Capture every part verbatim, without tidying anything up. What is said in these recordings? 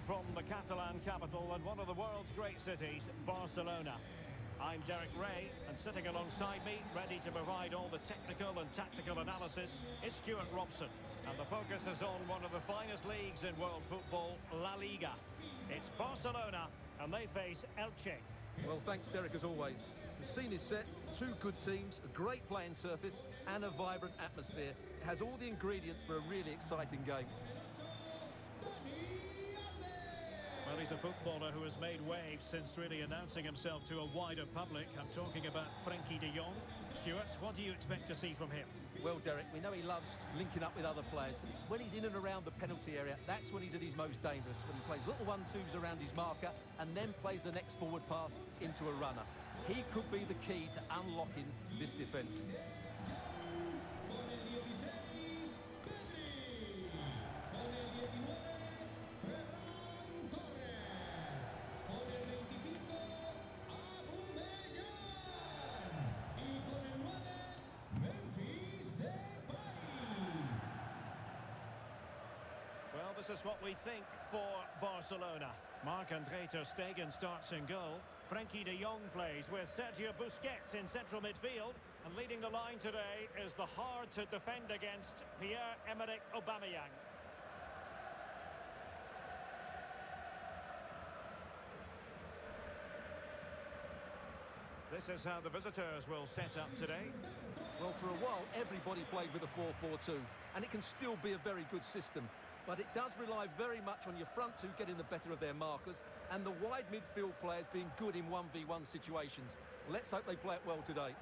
from the Catalan capital and one of the world's great cities, Barcelona. I'm Derek Ray, and sitting alongside me, ready to provide all the technical and tactical analysis, is Stuart Robson. And the focus is on one of the finest leagues in world football, La Liga. It's Barcelona, and they face Elche. Well, thanks, Derek, as always. The scene is set, two good teams, a great playing surface, and a vibrant atmosphere. It has all the ingredients for a really exciting game. Well, he's a footballer who has made waves since really announcing himself to a wider public. I'm talking about Frenkie de Jong. Stuart, what do you expect to see from him? Well, Derek, we know he loves linking up with other players, but it's when he's in and around the penalty area, that's when he's at his most dangerous, when he plays little one-twos around his marker and then plays the next forward pass into a runner. He could be the key to unlocking this defence. Well, this is what we think for Barcelona. Marc-André ter Stegen starts in goal. Frenkie de Jong plays with Sergio Busquets in central midfield. And leading the line today is the hard-to-defend against Pierre-Emerick Aubameyang. This is how the visitors will set up today. Well, for a while, everybody played with a four four two, and it can still be a very good system. But it does rely very much on your front two getting the better of their markers and the wide midfield players being good in one v one situations. Let's hope they play it well today.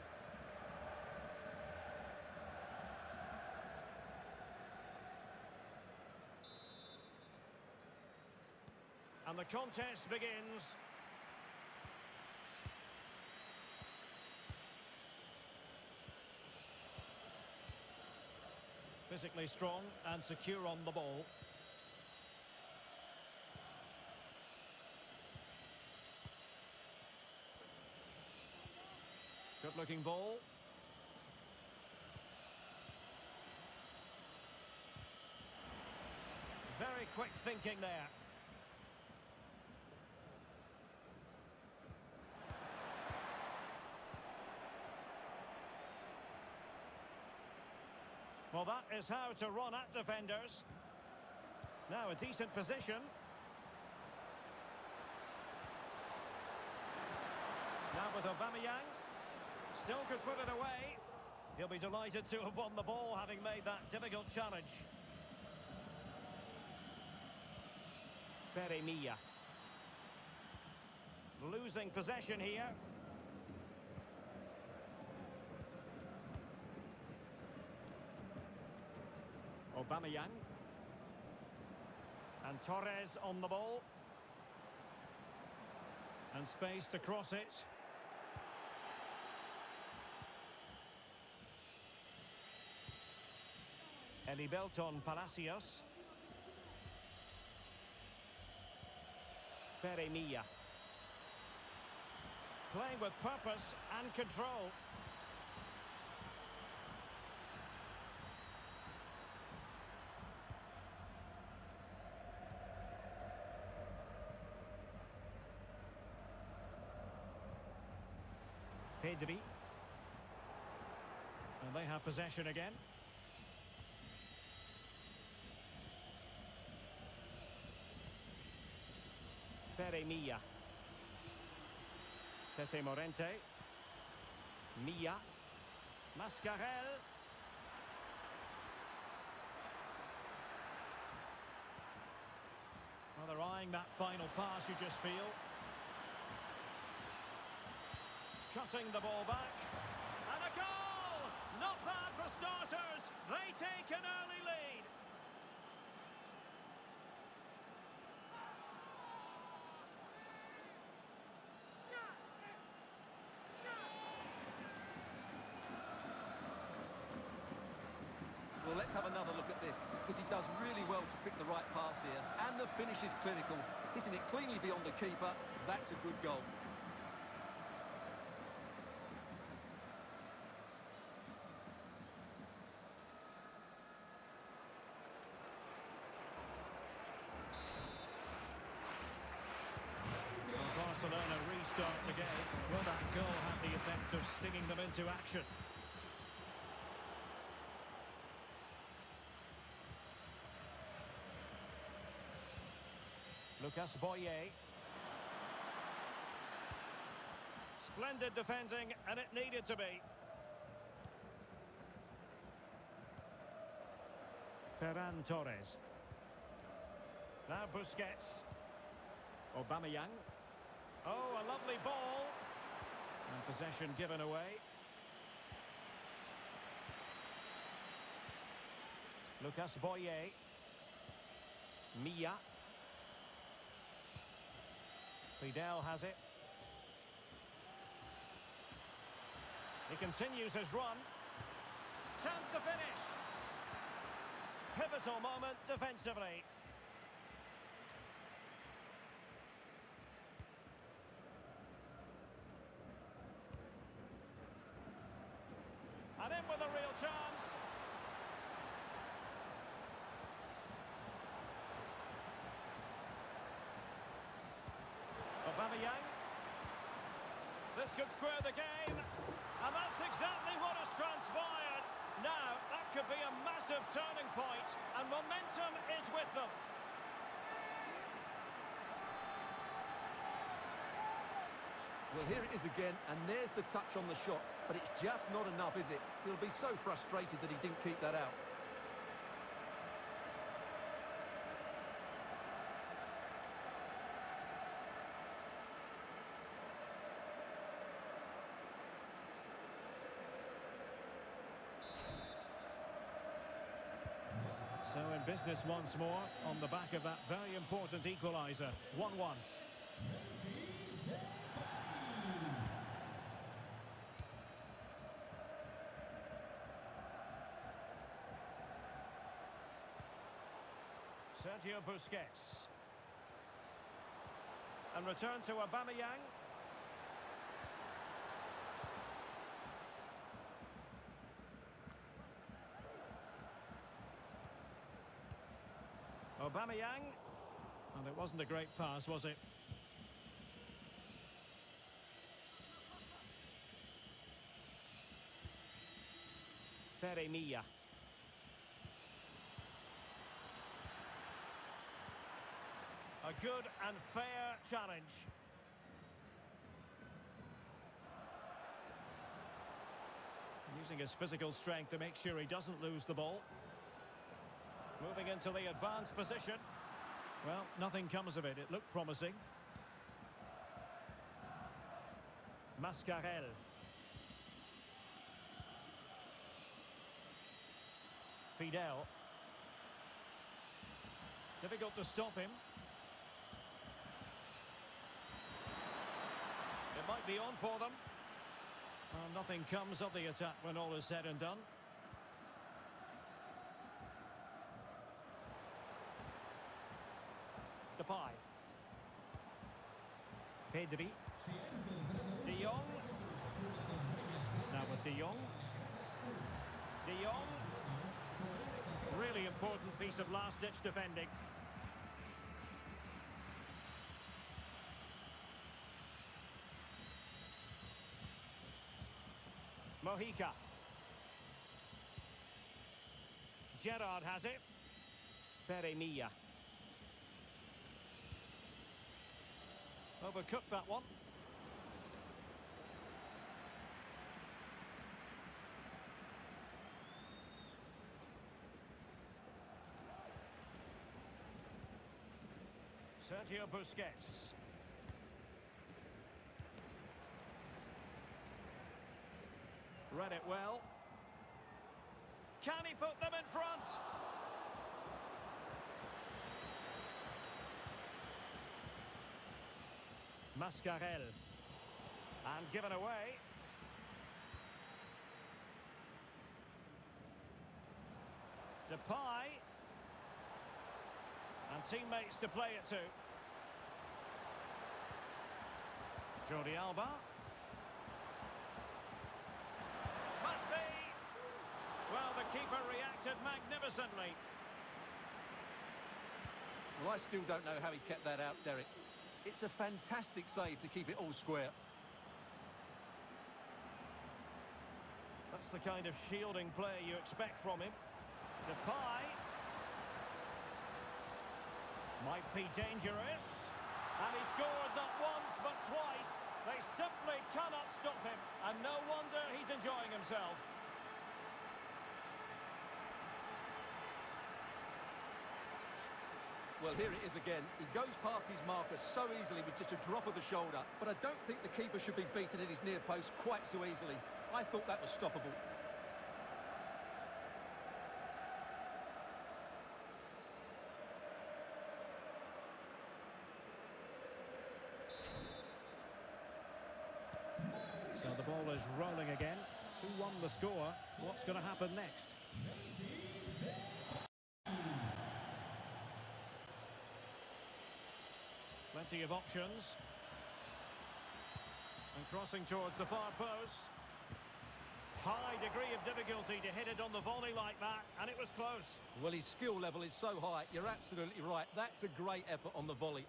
And the contest begins. Physically strong and secure on the ball. Good-looking ball. Very quick thinking there. Well, that is how to run at defenders. Now a decent position. Now with Aubameyang. Still could put it away. He'll be delighted to have won the ball, having made that difficult challenge. Pere Milla. Losing possession here. Aubameyang. And Torres on the ball. And space to cross it. Elibelton Palacios. Pere Milla. Playing with purpose and control. Pedri. And they have possession again. Pere Milla. Tete Morente. Milla. Mascarell. Well, they're eyeing that final pass, you just feel. Cutting the ball back. And a goal! Not bad for starters. They take an early lead. Well, let's have another look at this, because he does really well to pick the right pass here. And the finish is clinical. Hitting it cleanly beyond the keeper, that's a good goal. stinging them into action. Lucas Boyer. Splendid defending, and it needed to be. Ferran Torres. Now Busquets. Aubameyang. Oh, a lovely ball. And possession given away. Lucas Boyer. Milla. Fidel has it. He continues his run. Chance to finish. Pivotal moment defensively. And in with a real chance. Aubameyang. This could square the game. And that's exactly what has transpired. Now, that could be a massive turning point, and momentum is with them. Well, here it is again, and there's the touch on the shot, but it's just not enough, is it? He'll be so frustrated that he didn't keep that out. So in business once more, on the back of that very important equaliser. one one. Sergio Busquets. And return to Aubameyang. Aubameyang, and it wasn't a great pass, was it? Pere Milla. A good and fair challenge. Using his physical strength to make sure he doesn't lose the ball. Moving into the advanced position. Well, nothing comes of it. It looked promising. Mascarell. Fidel. Difficult to stop him. It might be on for them. Well, nothing comes of the attack when all is said and done. Depay. Pedri. De Jong. Now with De Jong. De Jong. Really important piece of last-ditch defending. Mojica. Gerrard has it. Pere Milla. Overcooked that one. Sergio Busquets. Read it well. Can he put them in front? Mascarell. And given away. Depay. And teammates to play it to. Jordi Alba. Must be. Well, the keeper reacted magnificently. Well, I still don't know how he kept that out, Derek. It's a fantastic save to keep it all square. That's the kind of shielding play you expect from him. Depay. Might be dangerous. And he scored not once but twice. They simply cannot stop him. And no wonder he's enjoying himself. Well, here it is again. He goes past his marker so easily with just a drop of the shoulder. But I don't think the keeper should be beaten at his near post quite so easily. I thought that was stoppable. So the ball is rolling again. two one the score. What's going to happen next? Plenty of options. And crossing towards the far post. High degree of difficulty to hit it on the volley like that, and it was close. Well, his skill level is so high. You're absolutely right. That's a great effort on the volley.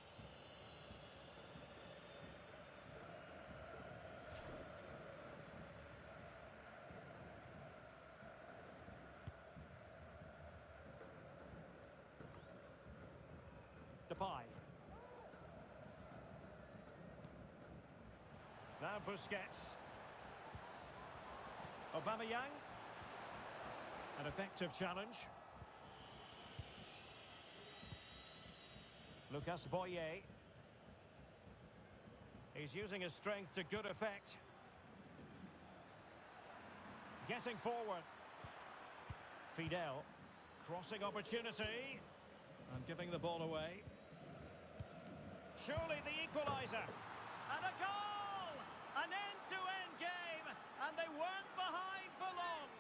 Depay. Now Busquets. Aubameyang. An effective challenge. Lucas Boye. He's using his strength to good effect. Getting forward. Fidel. Crossing opportunity. And giving the ball away. Surely the equaliser. And a goal! An end-to-end game. And they weren't behind for long.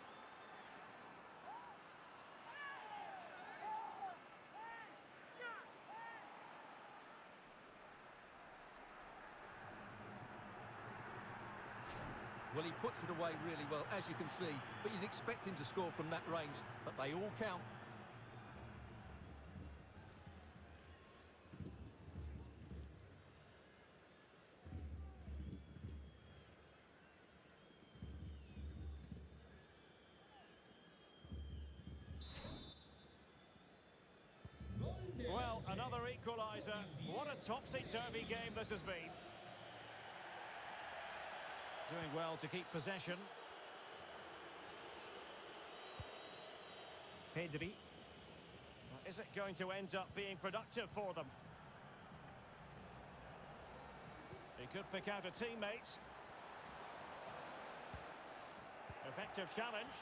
Well, he puts it away really well, as you can see. But you'd expect him to score from that range. But they all count. Well, another equaliser. What a topsy-turvy game this has been. Doing well to keep possession. Pedri. Is it going to end up being productive for them? He could pick out a teammate. Effective challenge.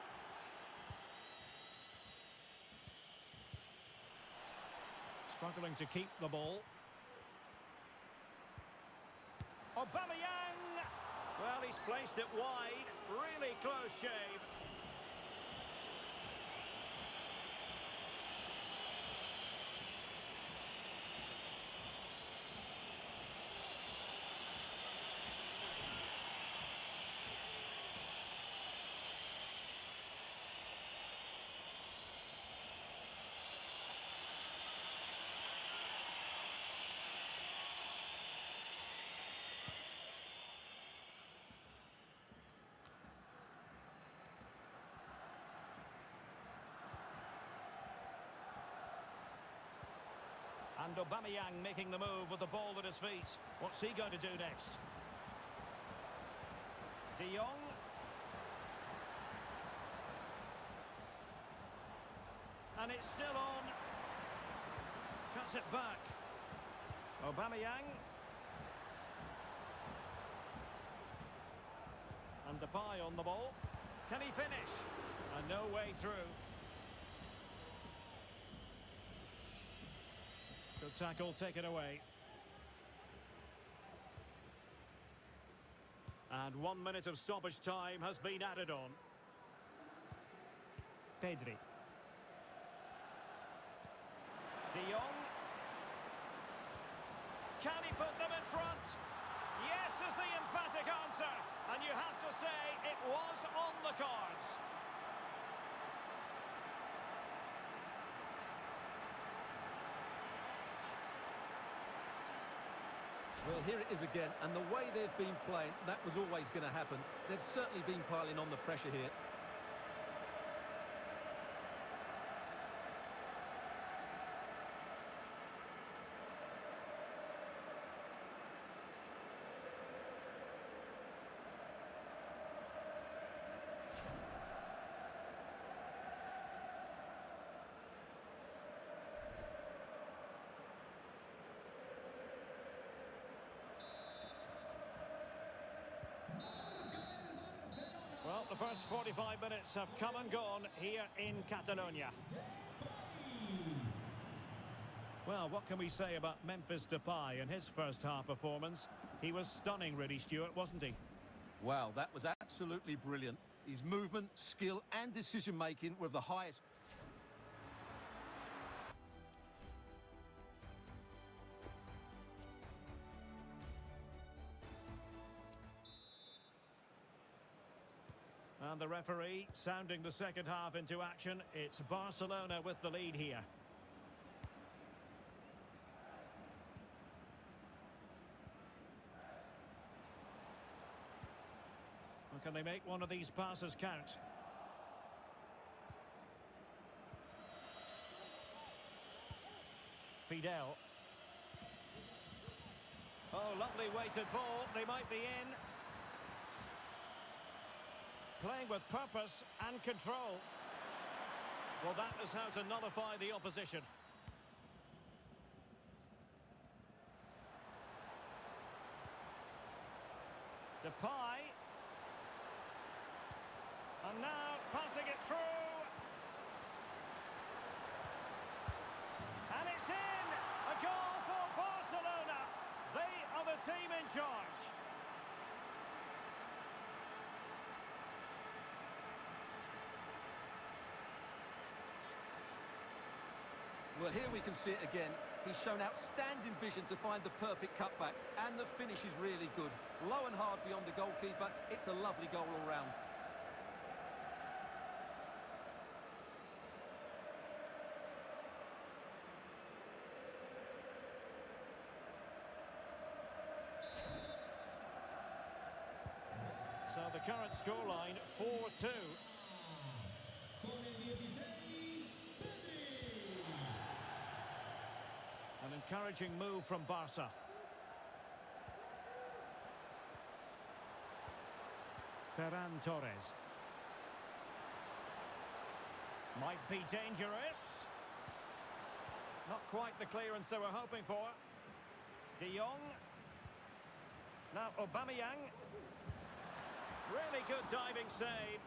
Struggling to keep the ball. Aubameyang! Well, he's placed it wide. Really close shave. And Aubameyang making the move with the ball at his feet. What's he going to do next? De Jong. And it's still on. Cuts it back. Aubameyang. And Depay on the ball. Can he finish? And no way through. Good tackle, taken away. And one minute of stoppage time has been added on. Pedri. De Jong. Can he put them in front? Yes is the emphatic answer. And you have to say it was on the cards. Well, here it is again, and the way they've been playing, that was always going to happen. They've certainly been piling on the pressure here. Well, the first forty-five minutes have come and gone here in Catalonia. Well, what can we say about Memphis Depay and his first half performance? He was stunning, really, Stuart, wasn't he? Wow, that was absolutely brilliant. His movement, skill and decision-making were of the highest. And the referee sounding the second half into action. It's Barcelona with the lead here. And can they make one of these passes count? Fidel. Oh, lovely weighted ball. They might be in. Playing with purpose and control. Well, that is how to nullify the opposition. Depay. And now passing it through. And it's in! A goal for Barcelona. They are the team in charge. Well, here we can see it again. He's shown outstanding vision to find the perfect cutback, and the finish is really good. Low and hard beyond the goalkeeper. It's a lovely goal all round. So the current scoreline, four two. An encouraging move from Barca. Ferran Torres. Might be dangerous. Not quite the clearance they were hoping for. De Jong. Now Aubameyang. Really good diving save.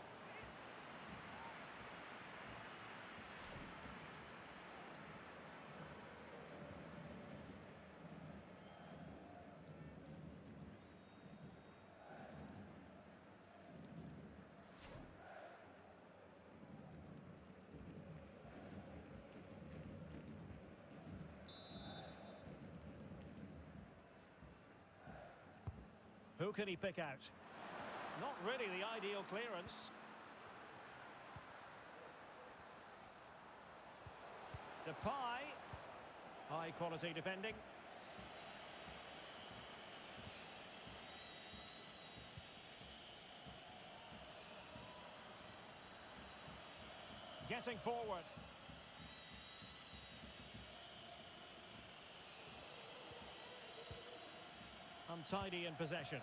Who can he pick out? Not really the ideal clearance. Depay. High quality defending. Getting forward. Untidy in possession.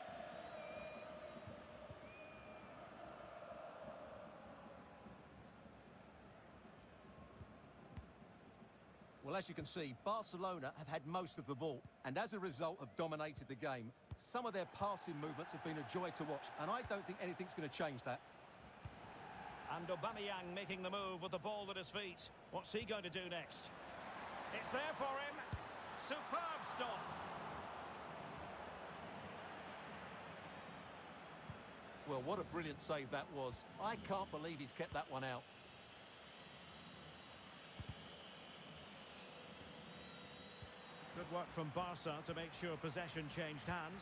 Well, as you can see, Barcelona have had most of the ball, and as a result have dominated the game. Some of their passing movements have been a joy to watch, and I don't think anything's going to change that. And Aubameyang making the move with the ball at his feet. What's he going to do next? It's there for him. Superb stop. Well, what a brilliant save that was. I can't believe he's kept that one out. Good work from Barca to make sure possession changed hands.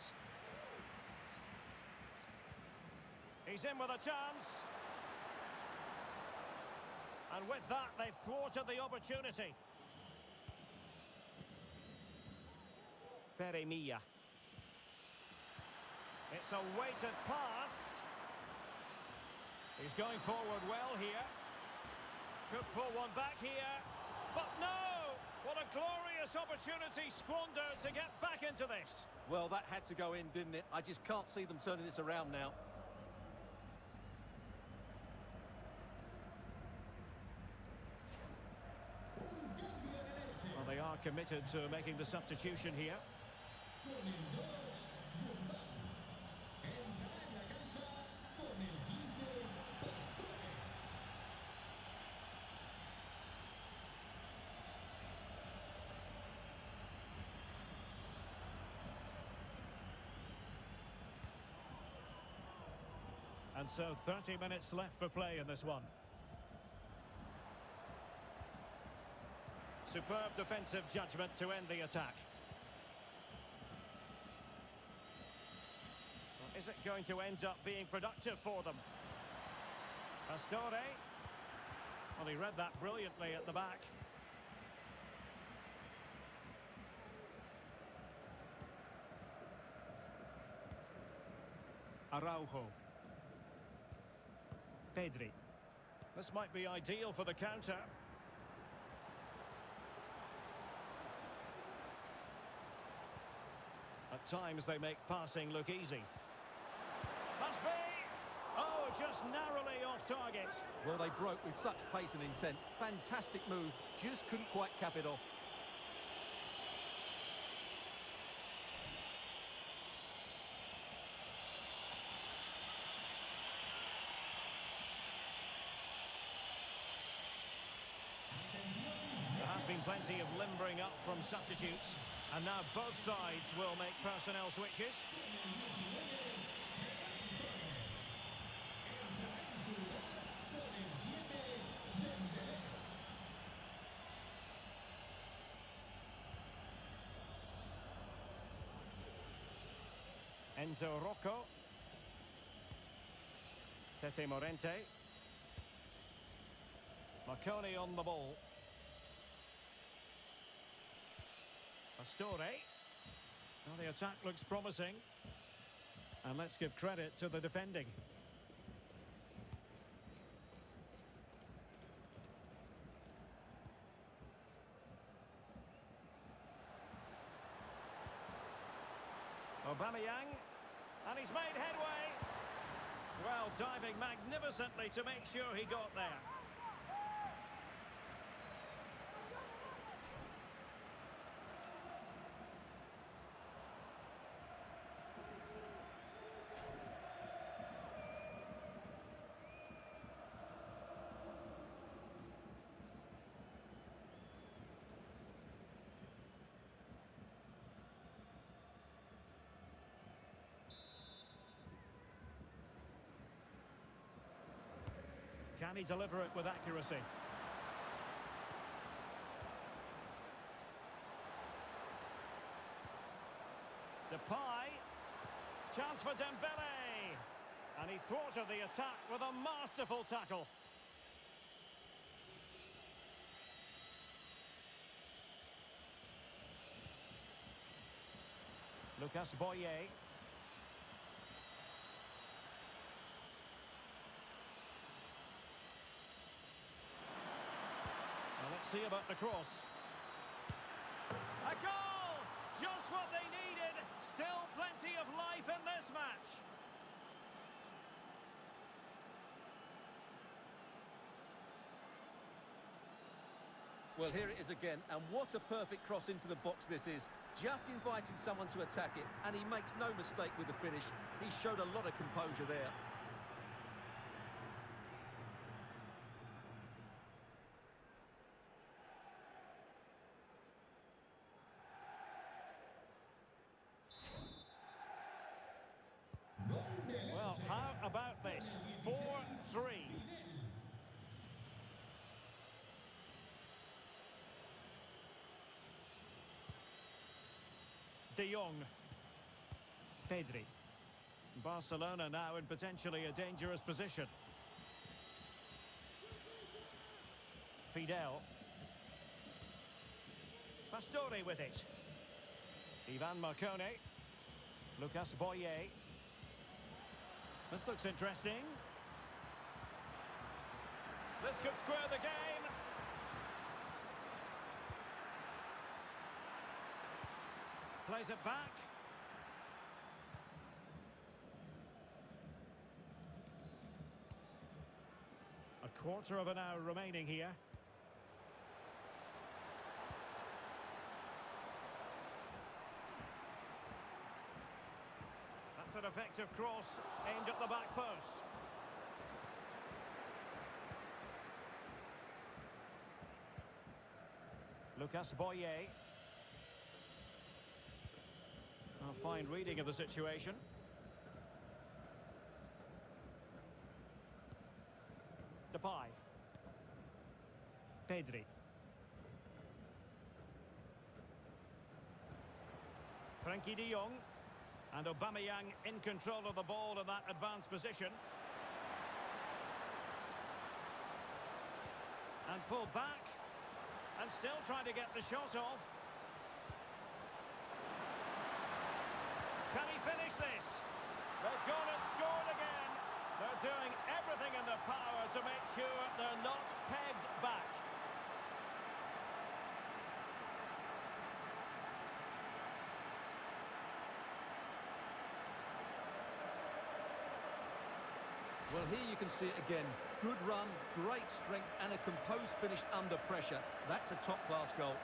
He's in with a chance. And with that, they've thwarted the opportunity. Pere Milla. It's a weighted pass. He's going forward well here. Could pull one back here. But no! What a glorious opportunity squandered to get back into this. Well, that had to go in, didn't it? I just can't see them turning this around now. Well, they are committed to making the substitution here. And so thirty minutes left for play in this one. Superb defensive judgment to end the attack. Well, is it going to end up being productive for them? Pastore. Well, he read that brilliantly at the back. Araujo. Pedri. This might be ideal for the counter. At times they make passing look easy. Must be! Oh, just narrowly off target. Well, they broke with such pace and intent. Fantastic move. Just couldn't quite cap it off. Plenty of limbering up from substitutes, and now both sides will make personnel switches. Enzo Rocco. Tete Morente. Marconi on the ball. Pastore. Well, the attack looks promising. And let's give credit to the defending. Aubameyang. And he's made headway. Well, diving magnificently to make sure he got there. Can he deliver it with accuracy? Depay. Chance for Dembele. And he thwarted the attack with a masterful tackle. Lucas Boye. See about the cross. A goal! Just what they needed. Still plenty of life in this match. Well, here it is again, and what a perfect cross into the box this is. Just invited someone to attack it, and he makes no mistake with the finish. He showed a lot of composure there. Well, how about this? four three. De Jong. Pedri. Barcelona now in potentially a dangerous position. Fidel. Pastore with it. Ivan Marconi. Lucas Boye. This looks interesting. This could square the game. Plays it back. A quarter of an hour remaining here. That's an effective cross aimed at the back post. Lucas Boye. A fine reading of the situation. Depay. Pedri. Frankie de Jong. And Aubameyang in control of the ball in that advanced position. And pulled back. And still trying to get the shot off. Can he finish this? They've gone and scored again. They're doing everything in their power to make sure they're not pegged back. Well, here you can see it again. Good run, great strength, and a composed finish under pressure. That's a top-class goal.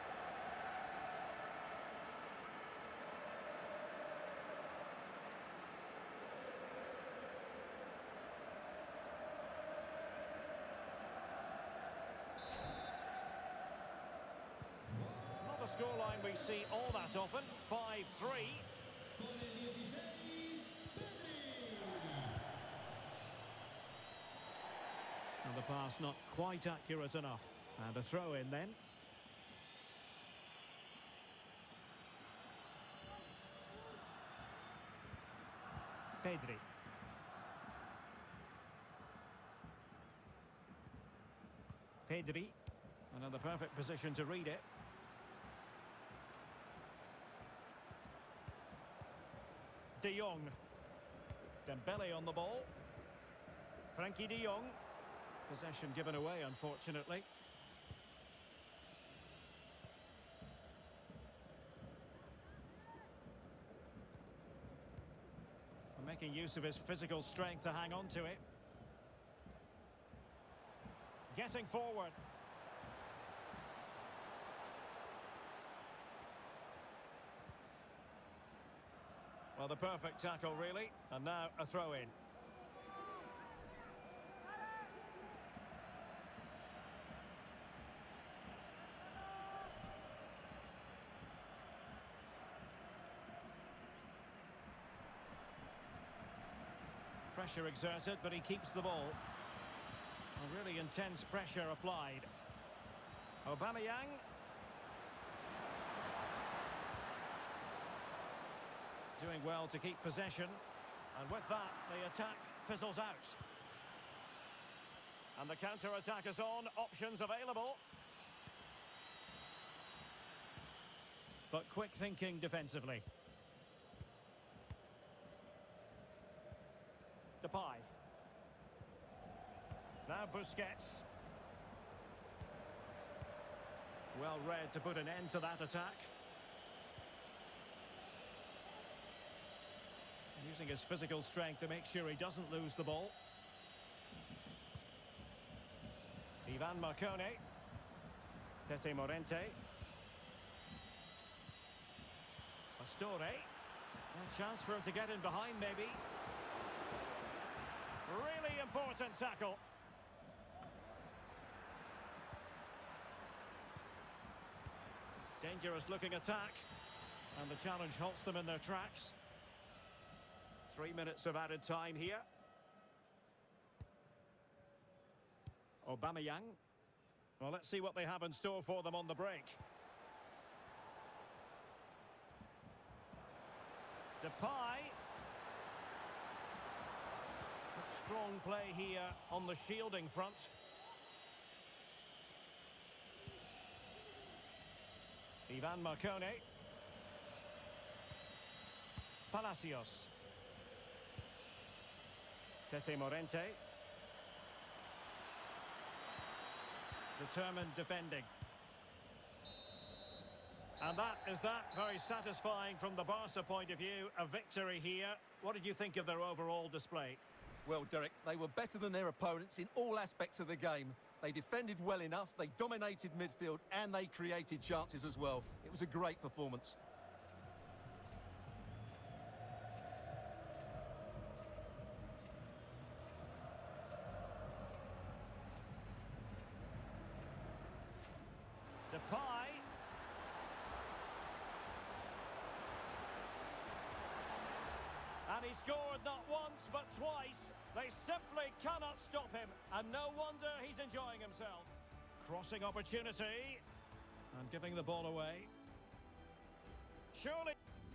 Not a scoreline we see all that often. five three. And the pass not quite accurate enough. And a throw in then. Pedri. Pedri. Another perfect position to read it. De Jong. Dembele on the ball. Frankie de Jong. Possession given away, unfortunately. Making use of his physical strength to hang on to it. Getting forward. Well, the perfect tackle, really. And now a throw-in. Pressure exerted, but he keeps the ball. A really intense pressure applied. Aubameyang. Doing well to keep possession. And with that, the attack fizzles out. And the counter-attack is on. Options available. But quick thinking defensively. Depay. Now Busquets. Well read to put an end to that attack. Using his physical strength to make sure he doesn't lose the ball. Ivan Marcone. Tete Morente. Pastore. A chance for him to get in behind, maybe. Really important tackle. Dangerous looking attack. And the challenge halts them in their tracks. Three minutes of added time here. Aubameyang. Well, let's see what they have in store for them on the break. Depay. Strong play here on the shielding front. Ivan Marcone. Palacios. Tete Morente. Determined defending. And that is that. Very satisfying from the Barca point of view. A victory here. What did you think of their overall display? Well, Derek, they were better than their opponents in all aspects of the game. They defended well enough, they dominated midfield, and they created chances as well. It was a great performance. Depay. And he scored not once but twice. They simply cannot stop him. And no wonder he's enjoying himself. Crossing opportunity. And giving the ball away. Surely...